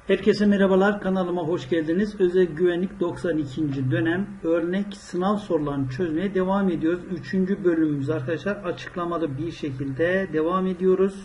Herkese merhabalar, kanalıma hoş geldiniz. Özel Güvenlik 92. dönem örnek sınav sorularını çözmeye devam ediyoruz. 3. bölümümüz arkadaşlar açıklamalı bir şekilde devam ediyoruz.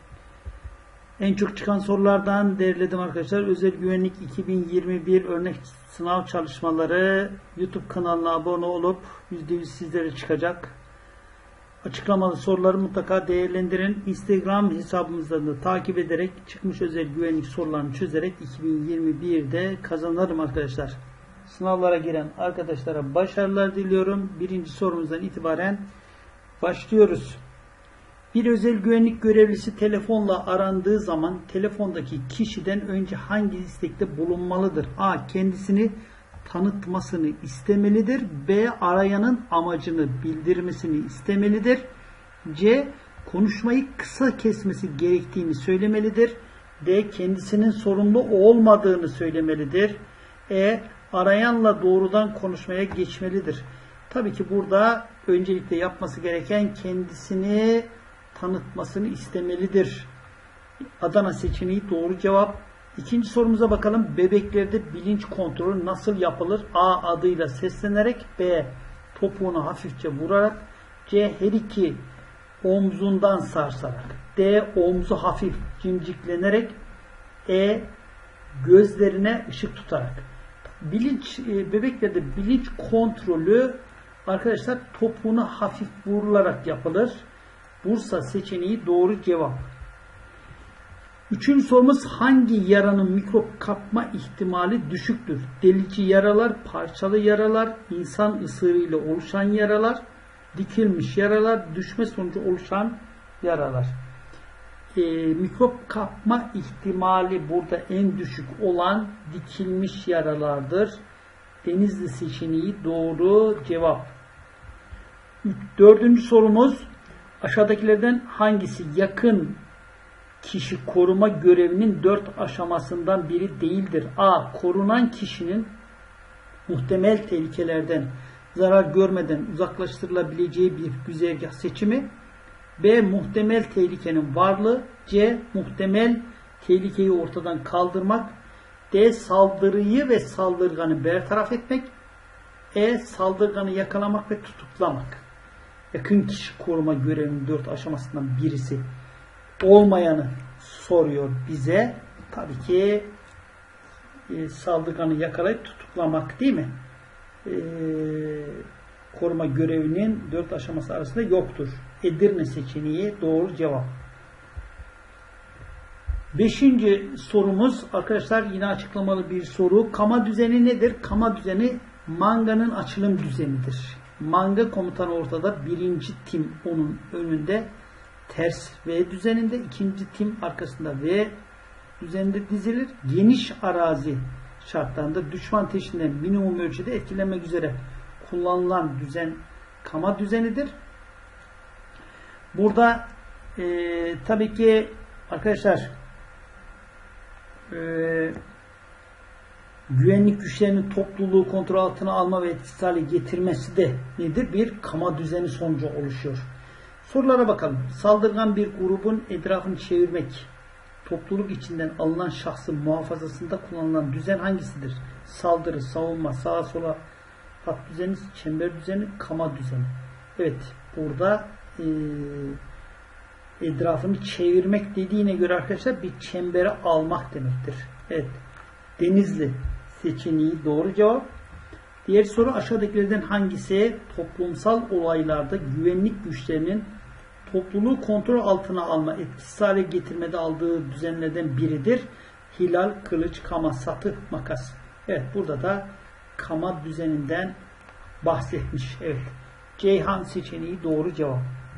En çok çıkan sorulardan derledim arkadaşlar. Özel Güvenlik 2021 örnek sınav çalışmaları YouTube kanalına abone olup %100 sizlere çıkacak. Açıklamalı soruları mutlaka değerlendirin. Instagram hesabımızdan da takip ederek çıkmış özel güvenlik sorularını çözerek 2021'de kazanırım arkadaşlar. Sınavlara giren arkadaşlara başarılar diliyorum. Birinci sorumuzdan itibaren başlıyoruz. Bir özel güvenlik görevlisi telefonla arandığı zaman telefondaki kişiden önce hangi istekte bulunmalıdır? A. Kendisini tanıtmasını istemelidir. B. Arayanın amacını bildirmesini istemelidir. C. Konuşmayı kısa kesmesi gerektiğini söylemelidir. D. Kendisinin sorumlu olmadığını söylemelidir. E. Arayanla doğrudan konuşmaya geçmelidir. Tabii ki burada öncelikle yapması gereken kendisini tanıtmasını istemelidir. Adana seçeneği doğru cevap. İkinci sorumuza bakalım. Bebeklerde bilinç kontrolü nasıl yapılır? A. Adıyla seslenerek. B. Topuğunu hafifçe vurarak. C. Her iki omzundan sarsarak. D. Omzu hafif cimciklenerek. E. Gözlerine ışık tutarak. Bebeklerde bilinç kontrolü arkadaşlar topuğunu hafif vurularak yapılır. Bursa seçeneği doğru cevap. Üçüncü sorumuz hangi yaranın mikrop kapma ihtimali düşüktür? Delici yaralar, parçalı yaralar, insan ısırığıyla oluşan yaralar, dikilmiş yaralar, düşme sonucu oluşan yaralar. Mikrop kapma ihtimali burada en düşük olan dikilmiş yaralardır. Denizli seçeneği doğru cevap. Dördüncü sorumuz aşağıdakilerden hangisi yakın kişi koruma görevinin 4 aşamasından biri değildir? A. Korunan kişinin muhtemel tehlikelerden zarar görmeden uzaklaştırılabileceği bir güzergah seçimi. B. Muhtemel tehlikenin varlığı. C. Muhtemel tehlikeyi ortadan kaldırmak. D. Saldırıyı ve saldırganı bertaraf etmek. E. Saldırganı yakalamak ve tutuklamak. Yakın kişi koruma görevinin 4 aşamasından birisi olmayanı soruyor bize. Tabii ki saldırganı yakalayıp tutuklamak değil mi? Koruma görevinin 4 aşaması arasında yoktur. Edirne seçeneği doğru cevap. 5. sorumuz arkadaşlar yine açıklamalı bir soru. Kama düzeni nedir? Kama düzeni manganın açılım düzenidir. Manga komutanı ortada. 1. tim onun önünde ters V düzeninde, 2. tim arkasında V düzeninde dizilir. Geniş arazi şartlarında düşman ateşinden minimum ölçüde etkilenmek üzere kullanılan düzen kama düzenidir. Burada tabii ki arkadaşlar güvenlik güçlerinin topluluğu kontrol altına alma ve etkisiz hale getirmesi de nedir? Bir kama düzeni sonucu oluşuyor. Sorulara bakalım. Saldırgan bir grubun etrafını çevirmek, topluluk içinden alınan şahsın muhafazasında kullanılan düzen hangisidir? Saldırı, savunma, sağa sola hat düzeni, çember düzeni, kama düzeni. Evet, burada etrafını çevirmek dediğine göre arkadaşlar bir çembere almak demektir. Evet, Denizli seçeneği doğru cevap. Diğer soru aşağıdakilerden hangisi toplumsal olaylarda güvenlik güçlerinin topluluğu kontrol altına alma, etkisiz hale getirmede aldığı düzenlerden biridir? Hilal, kılıç, kama, satı, makas. Evet, burada da kama düzeninden bahsetmiş. Evet, Ceyhan seçeneği doğru cevap.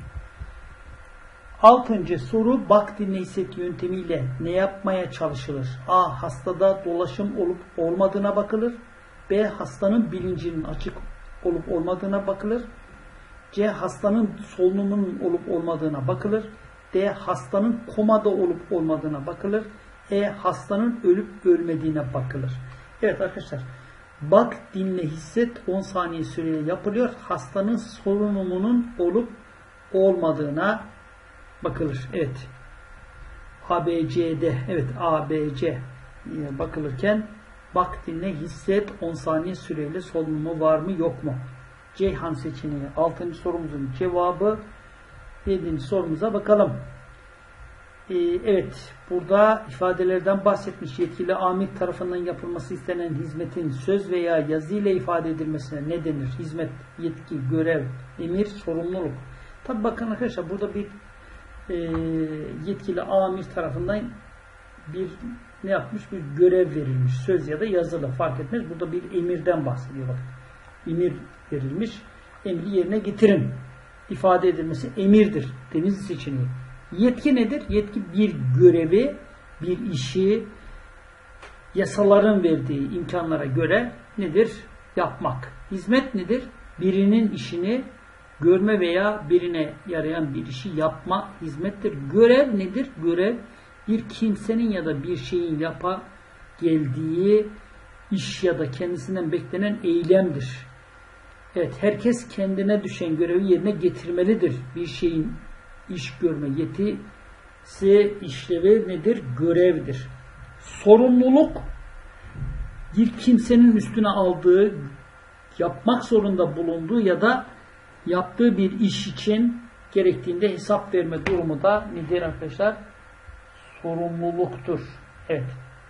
6. soru bak dinle hisset yöntemiyle ne yapmaya çalışılır? A. Hastada dolaşım olup olmadığına bakılır. B. Hastanın bilincinin açık olup olmadığına bakılır. C. Hastanın solunumunun olup olmadığına bakılır. D. Hastanın komada olup olmadığına bakılır. E. Hastanın ölüp ölmediğine bakılır. Evet arkadaşlar. Bak, dinle, hisset 10 saniye süreyle yapılıyor. Hastanın solunumunun olup olmadığına bakılır. Evet. A, B, C, D. Evet, A, B, C. bakılırken bak, dinle, hisset, 10 saniye süreyle solunumu var mı yok mu? Ceyhan seçeneği 6. sorumuzun cevabı. 7. sorumuza bakalım. Evet, burada ifadelerden bahsetmiş. Yetkili amir tarafından yapılması istenen hizmetin söz veya yazı ile ifade edilmesine ne denir? Hizmet, yetki, görev, emir, sorumluluk. Tabi bakın arkadaşlar, burada bir yetkili amir tarafından bir ne yapmış? Bir görev verilmiş. Söz ya da yazılı fark etmez. Burada bir emirden bahsediyor. Bakın. Emir verilmiş. Emri yerine getirin. İfade edilmesi emirdir. Deniz seçeneği. Yetki nedir? Yetki bir görevi, bir işi yasaların verdiği imkanlara göre nedir? Yapmak. Hizmet nedir? Birinin işini görme veya birine yarayan bir işi yapma hizmettir. Görev nedir? Görev bir kimsenin ya da bir şeyin geldiği iş ya da kendisinden beklenen eylemdir. Evet, herkes kendine düşen görevi yerine getirmelidir. Bir şeyin iş görme yetisi, işlevi nedir? Görevdir. Sorumluluk bir kimsenin üstüne aldığı, yapmak zorunda bulunduğu ya da yaptığı bir iş için gerektiğinde hesap verme durumu da nedir arkadaşlar? Sorumluluktur. Evet.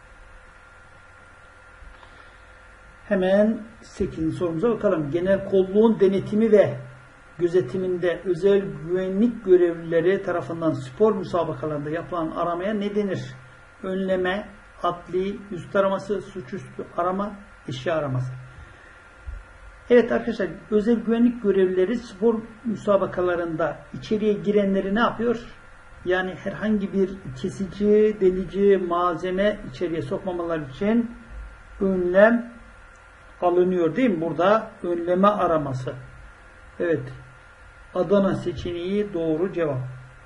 Hemen 8. sorumuza bakalım. Genel kolluğun denetimi ve gözetiminde özel güvenlik görevlileri tarafından spor müsabakalarında yapılan aramaya ne denir? Önleme, adli, üst araması, suçüstü arama, eşya araması. Evet arkadaşlar, özel güvenlik görevlileri spor müsabakalarında içeriye girenleri ne yapıyor? Yani herhangi bir kesici, delici malzeme içeriye sokmamaları için önlem alınıyor değil mi? Burada önleme araması. Evet. Adana seçeneği doğru cevap.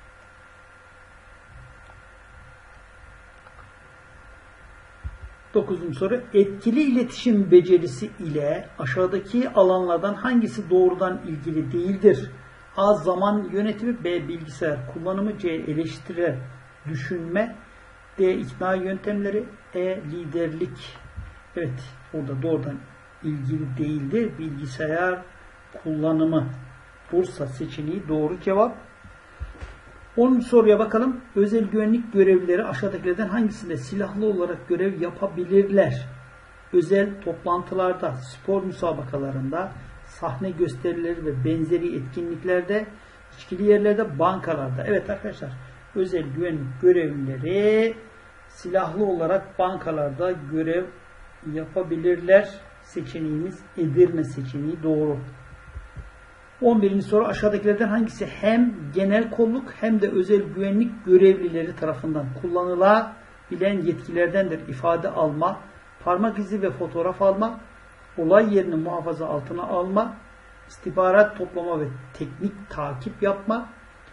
9. soru. Etkili iletişim becerisi ile aşağıdaki alanlardan hangisi doğrudan ilgili değildir? A. Zaman yönetimi. B. Bilgisayar kullanımı. C. Eleştiri, düşünme. D. İkna yöntemleri. E. Liderlik. Evet. Burada doğrudan ilgili değildir. Bilgisayar kullanımı. Bursa seçeneği doğru cevap. 10. soruya bakalım. Özel güvenlik görevlileri aşağıdakilerden hangisinde silahlı olarak görev yapabilirler? Özel toplantılarda, spor müsabakalarında, sahne gösterileri ve benzeri etkinliklerde, içkili yerlerde, bankalarda. Evet arkadaşlar, özel güvenlik görevlileri silahlı olarak bankalarda görev yapabilirler. Seçeneğimiz Edirne seçeneği doğru. 11. soru aşağıdakilerden hangisi hem genel kolluk hem de özel güvenlik görevlileri tarafından kullanılabilen yetkilerdendir? İfade alma, parmak izi ve fotoğraf alma, olay yerini muhafaza altına alma, istihbarat toplama ve teknik takip yapma,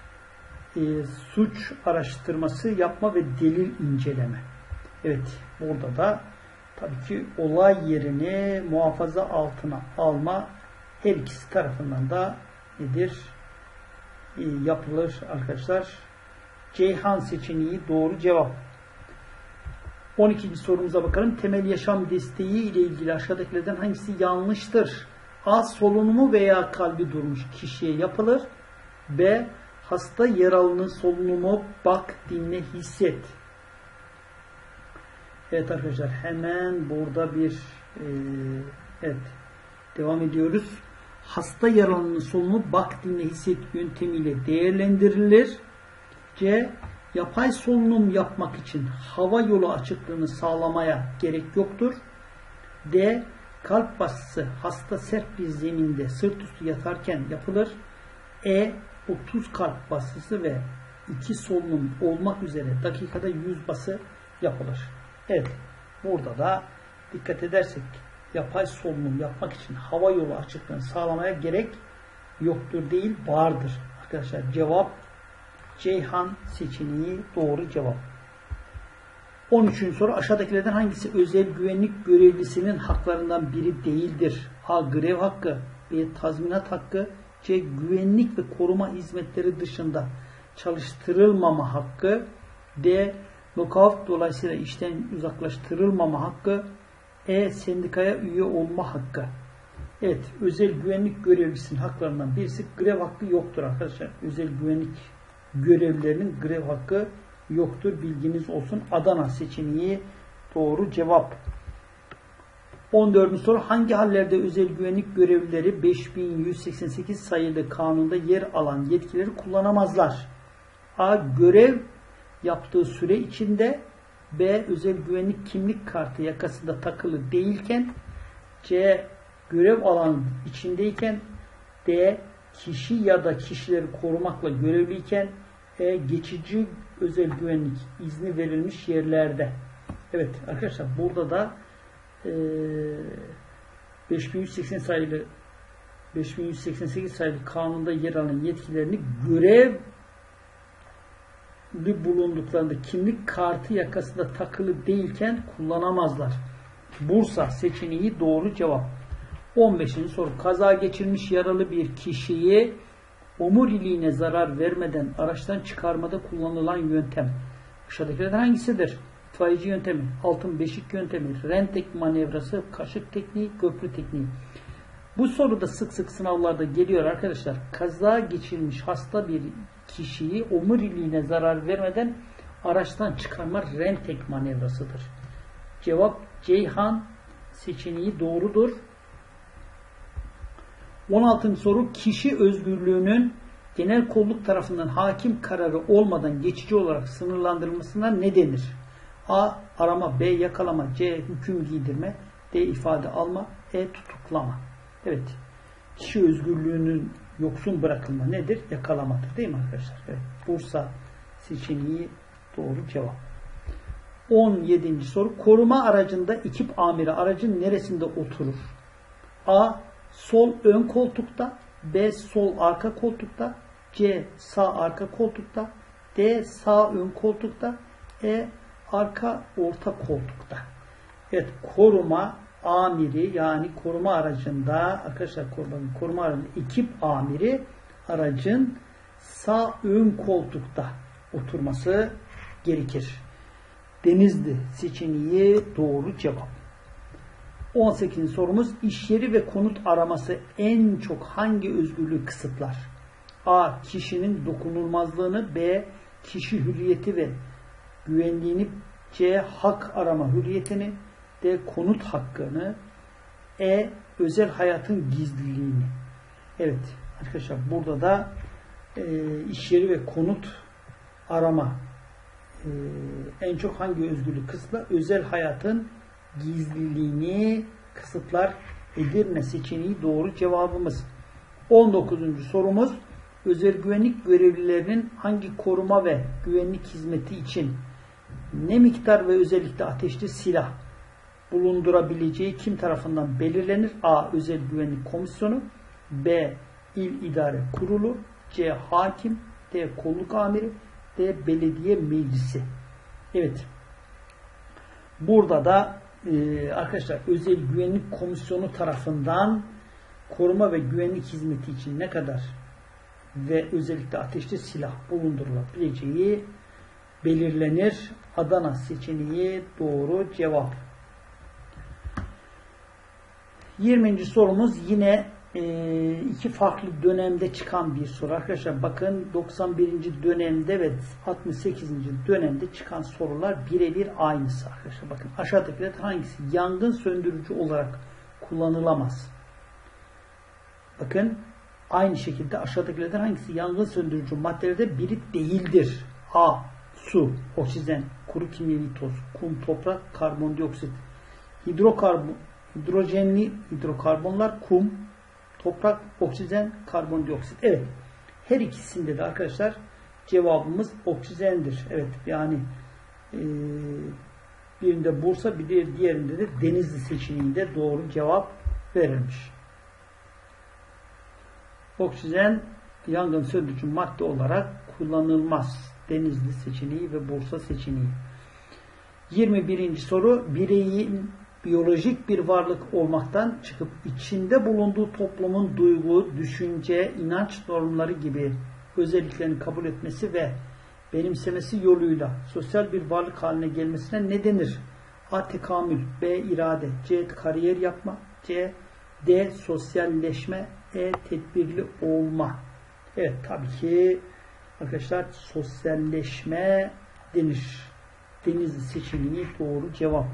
suç araştırması yapma ve delil inceleme. Evet, burada da tabii ki olay yerini muhafaza altına alma her ikisi tarafından da nedir? Yapılır arkadaşlar. Ceyhan seçeneği doğru cevap. 12. sorumuza bakalım. Temel yaşam desteği ile ilgili aşağıdakilerden hangisi yanlıştır? A. Solunumu veya kalbi durmuş kişiye yapılır. B. Hasta yaralının solunumu bak, dinle, hisset. Evet arkadaşlar, hemen burada bir evet devam ediyoruz. Hasta yaralının solunumu bak, dinle, hisset yöntemiyle değerlendirilir. C. Yapay solunum yapmak için hava yolu açıklığını sağlamaya gerek yoktur. D. Kalp basısı hasta sert bir zeminde sırt üstü yatarken yapılır. E. 30 kalp basısı ve 2 solunum olmak üzere dakikada 100 bası yapılır. Evet, burada da dikkat edersek yapay solunum yapmak için hava yolu açıklığını sağlamaya gerek yoktur değil, vardır. Arkadaşlar cevap Ceyhan seçeneği doğru cevap. 13. soru aşağıdakilerden hangisi özel güvenlik görevlisinin haklarından biri değildir? A. Grev hakkı. B. Tazminat hakkı. C. Güvenlik ve koruma hizmetleri dışında çalıştırılmama hakkı. D. Lockout dolayısıyla işten uzaklaştırılmama hakkı. Sendikaya üye olma hakkı. Evet, özel güvenlik görevlisinin haklarından birisi grev hakkı yoktur arkadaşlar. Özel güvenlik görevlilerinin grev hakkı yoktur. Bilginiz olsun. Adana seçeneği doğru cevap. 14. soru. Hangi hallerde özel güvenlik görevlileri 5188 sayılı kanunda yer alan yetkileri kullanamazlar? A. Görev yaptığı süre içinde. B. Özel güvenlik kimlik kartı yakasında takılı değilken. C. Görev alanı içindeyken. D. Kişi ya da kişileri korumakla görevliyken. Geçici özel güvenlik izni verilmiş yerlerde. Evet arkadaşlar, burada da 5188 sayılı kanunda yer alan yetkilerini görevli bulunduklarında kimlik kartı yakasında takılı değilken kullanamazlar. Bursa seçeneği doğru cevap. 15. soru. Kaza geçirmiş yaralı bir kişiyi omuriliğine zarar vermeden araçtan çıkarmada kullanılan yöntem aşağıdakilerden hangisidir? İtfaiyeci yöntemi, altın beşik yöntemi, rentek manevrası, kaşık tekniği, köprü tekniği. Bu soruda sık sık sınavlarda geliyor arkadaşlar. Kaza geçirmiş hasta bir kişiyi omuriliğine zarar vermeden araçtan çıkarma rentek manevrasıdır. Cevap Ceyhan seçeneği doğrudur. 16. soru. Kişi özgürlüğünün genel kolluk tarafından hakim kararı olmadan geçici olarak sınırlandırılmasına ne denir? A. Arama, B. Yakalama, C. Hüküm giydirme, D. ifade alma, tutuklama. Evet. Kişi özgürlüğünün yoksun bırakılma nedir? Yakalamadır. Değil mi arkadaşlar? Evet. Bursa seçeneği doğru cevap. 17. soru. Koruma aracında ekip amiri aracın neresinde oturur? A. Sol ön koltukta, B. Sol arka koltukta, C. Sağ arka koltukta, D. Sağ ön koltukta, arka orta koltukta. Evet, koruma amiri yani koruma aracında arkadaşlar koruma aracında ekip amiri aracın sağ ön koltukta oturması gerekir. Denizli seçeneği doğru cevap. 18. sorumuz. İş yeri ve konut araması en çok hangi özgürlüğü kısıtlar? A. Kişinin dokunulmazlığını, B. Kişi hürriyeti ve güvenliğini, C. Hak arama hürriyetini, D. Konut hakkını, özel hayatın gizliliğini. Evet arkadaşlar, burada da iş yeri ve konut arama en çok hangi özgürlüğü kısıtlar? Özel hayatın gizliliğini kısıtlar. Edirne seçeneği doğru cevabımız. 19. sorumuz. Özel güvenlik görevlilerinin hangi koruma ve güvenlik hizmeti için ne miktar ve özellikle ateşli silah bulundurabileceği kim tarafından belirlenir? A. Özel Güvenlik Komisyonu, B. İl İdare Kurulu, C. Hakim, D. Kolluk Amiri, D. Belediye Meclisi. Evet. Burada da arkadaşlar Özel Güvenlik Komisyonu tarafından koruma ve güvenlik hizmeti için ne kadar ve özellikle ateşli silah bulundurulabileceği belirlenir. Adana seçeneği doğru cevap. 20. sorumuz yine iki farklı dönemde çıkan bir soru. Arkadaşlar bakın 91. dönemde ve 68. dönemde çıkan sorular birebir aynısı arkadaşlar. Bakın aşağıdakilerden hangisi yangın söndürücü olarak kullanılamaz? Bakın aynı şekilde aşağıdakilerden hangisi yangın söndürücü maddelerde biri değildir? A. Su, oksijen, kuru kimyevi toz, kum, toprak, karbondioksit. Hidrojenli hidrokarbonlar, kum, toprak, oksijen, karbondioksit. Evet. Her ikisinde de arkadaşlar cevabımız oksijendir. Evet. Yani birinde Bursa, bir diğerinde de Denizli seçeneğinde doğru cevap verilmiş. Oksijen yangın söndürücü madde olarak kullanılmaz. Denizli seçeneği ve Bursa seçeneği. 21. soru. Bireyin biyolojik bir varlık olmaktan çıkıp içinde bulunduğu toplumun duygu, düşünce, inanç normları gibi özelliklerini kabul etmesi ve benimsemesi yoluyla sosyal bir varlık haline gelmesine ne denir? A. Tekamül, B. irade, C. Kariyer yapma, D. Sosyalleşme, E. Tedbirli olma. Evet, tabii ki arkadaşlar sosyalleşme denir. Denizli seçeneği doğru cevap.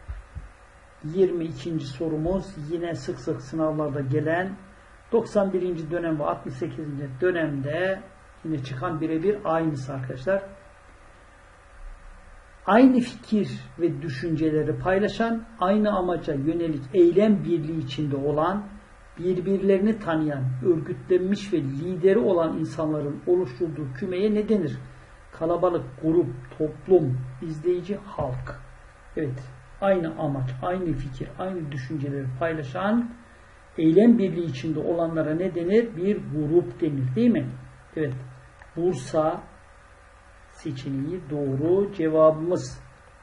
22. sorumuz yine sık sık sınavlarda gelen 91. dönem ve 68. dönemde yine çıkan birebir aynısı arkadaşlar. Aynı fikir ve düşünceleri paylaşan, aynı amaca yönelik eylem birliği içinde olan, birbirlerini tanıyan, örgütlenmiş ve lideri olan insanların oluşturduğu kümeye ne denir? Kalabalık, grup, toplum, izleyici, halk. Evet, aynı amaç, aynı fikir, aynı düşünceleri paylaşan, eylem birliği içinde olanlara ne denir? Bir grup denir, değil mi? Evet, Bursa seçeneği doğru cevabımız.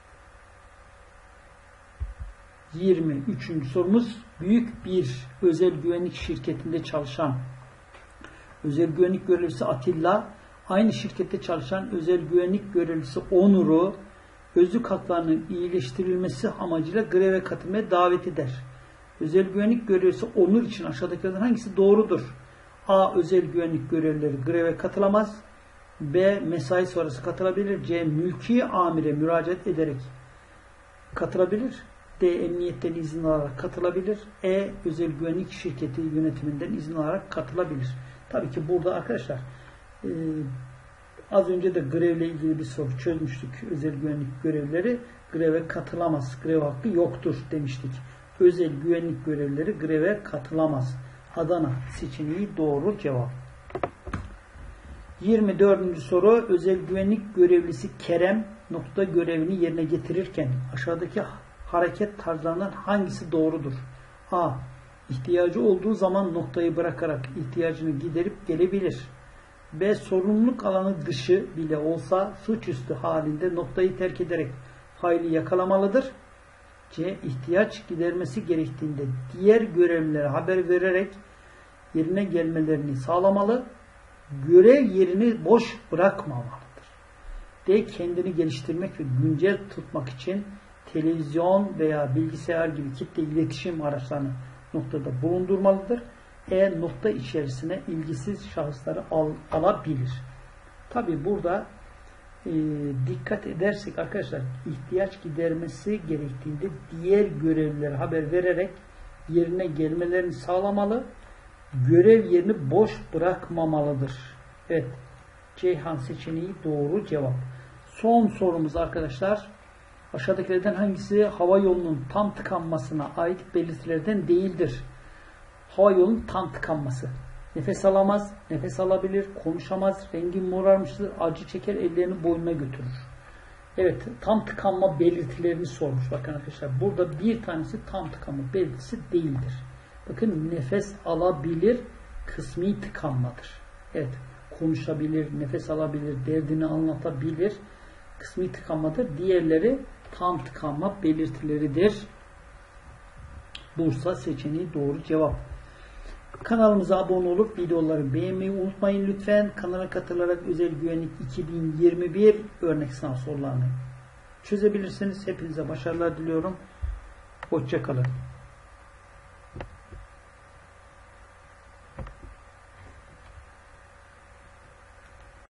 23. sorumuz büyük bir özel güvenlik şirketinde çalışan özel güvenlik görevlisi Atilla, aynı şirkette çalışan özel güvenlik görevlisi Onur'u özlük haklarının iyileştirilmesi amacıyla greve katılmaya davet eder. Özel güvenlik görevlisi Onur için aşağıdakilerden hangisi doğrudur? A. Özel güvenlik görevlileri greve katılamaz. B. Mesai sonrası katılabilir. C. Mülki amire müracaat ederek katılabilir. D. Emniyetten izin alarak katılabilir. E. Özel güvenlik şirketi yönetiminden izin alarak katılabilir. Tabii ki burada arkadaşlar az önce de grevle ilgili bir soru çözmüştük. Özel güvenlik görevlileri greve katılamaz. Grev hakkı yoktur demiştik. Özel güvenlik görevlileri greve katılamaz. Adana seçeneği doğru cevap. 24. soru özel güvenlik görevlisi Kerem nokta görevini yerine getirirken aşağıdaki hareket tarzlarından hangisi doğrudur? A. İhtiyacı olduğu zaman noktayı bırakarak ihtiyacını giderip gelebilir. B. Sorumluluk alanı dışı bile olsa suçüstü halinde noktayı terk ederek faili yakalamalıdır. C. İhtiyaç gidermesi gerektiğinde diğer görevlilere haber vererek yerine gelmelerini sağlamalı. Görev yerini boş bırakmamalıdır. D. Kendini geliştirmek ve güncel tutmak için televizyon veya bilgisayar gibi kitle iletişim araçlarını noktada bulundurmalıdır. E. Nokta içerisine ilgisiz şahısları alabilir. Tabi burada dikkat edersek arkadaşlar ihtiyaç gidermesi gerektiğinde diğer görevlilere haber vererek yerine gelmelerini sağlamalı. Görev yerini boş bırakmamalıdır. Evet. Ceyhan seçeneği doğru cevap. Son sorumuz arkadaşlar. Aşağıdakilerden hangisi hava yolunun tam tıkanmasına ait belirtilerden değildir? Hava yolunun tam tıkanması. Nefes alamaz, nefes alabilir, konuşamaz, rengi morarmıştır, acı çeker, ellerini boynuna götürür. Evet, tam tıkanma belirtilerini sormuş. Bakın arkadaşlar, burada bir tanesi tam tıkanma belirtisi değildir. Bakın nefes alabilir, kısmi tıkanmadır. Evet, konuşabilir, nefes alabilir, derdini anlatabilir, kısmi tıkanmadır. Diğerleri tam tıkanma belirtileridir. Bursa seçeneği doğru cevap. Kanalımıza abone olup videoları beğenmeyi unutmayın lütfen. Kanala katılarak özel güvenlik 2021 örnek sınav sorularını çözebilirsiniz. Hepinize başarılar diliyorum. Hoşça kalın.